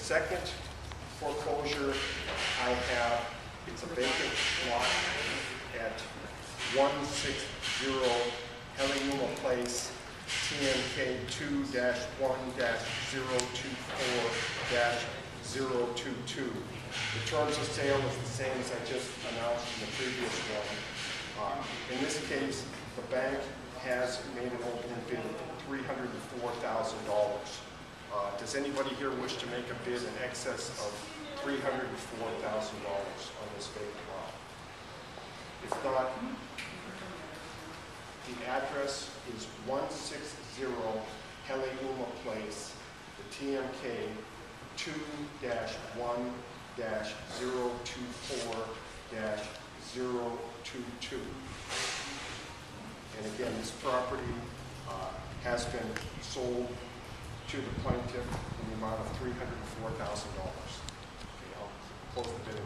second foreclosure I have, it's a vacant lot at 160 Helliuma Place, TMK 2-1-024-022. The terms of sale is the same as I just announced in the previous one. In this case, the bank has made an opening bid of $304,000. Does anybody here wish to make a bid in excess of $304,000 on this vacant lot? If not, the address is 160 Helliuma Place, the TMK 2-1-024-022. And again, this property has been sold to the plaintiff in the amount of $304,000. Okay, I'll close the bid